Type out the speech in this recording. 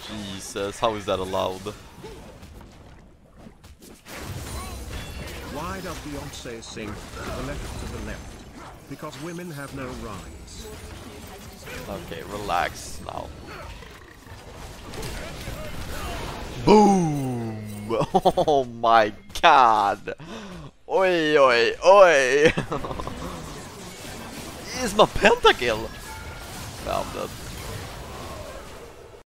Jesus, how is that allowed? Why does Beyonce sing the left to the left? Because women have no rights. Okay, relax now. Boom! Oh my god! Oi, oi, oi! Is my pentakill? Yeah, I'm dead.